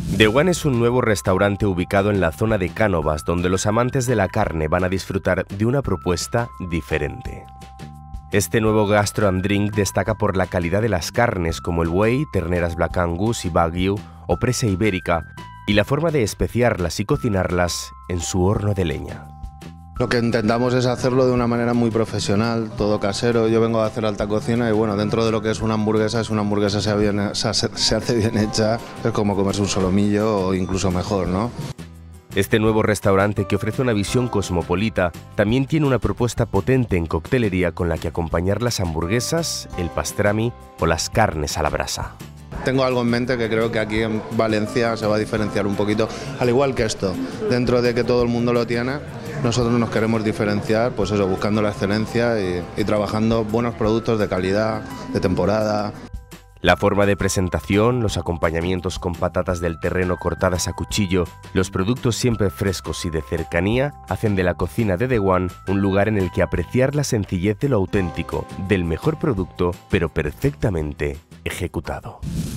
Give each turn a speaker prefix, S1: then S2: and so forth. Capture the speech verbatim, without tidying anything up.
S1: The One es un nuevo restaurante ubicado en la zona de Cánovas, donde los amantes de la carne van a disfrutar de una propuesta diferente. Este nuevo Gastro and Drink destaca por la calidad de las carnes como el buey, terneras Black Angus y Wagyu o presa ibérica, y la forma de especiarlas y cocinarlas en su horno de leña.
S2: Lo que intentamos es hacerlo de una manera muy profesional, todo casero. Yo vengo a hacer alta cocina y bueno, dentro de lo que es una hamburguesa, es una hamburguesa se, bien, se, se hace bien hecha, es como comerse un solomillo o incluso mejor, ¿no?
S1: Este nuevo restaurante, que ofrece una visión cosmopolita, también tiene una propuesta potente en coctelería con la que acompañar las hamburguesas, el pastrami o las carnes a la brasa.
S2: Tengo algo en mente que creo que aquí en Valencia se va a diferenciar un poquito, al igual que esto, dentro de que todo el mundo lo tiene. Nosotros nos queremos diferenciar, pues eso, buscando la excelencia y, y trabajando buenos productos de calidad, de temporada.
S1: La forma de presentación, los acompañamientos con patatas del terreno cortadas a cuchillo, los productos siempre frescos y de cercanía hacen de la cocina de The One un lugar en el que apreciar la sencillez de lo auténtico, del mejor producto, pero perfectamente ejecutado.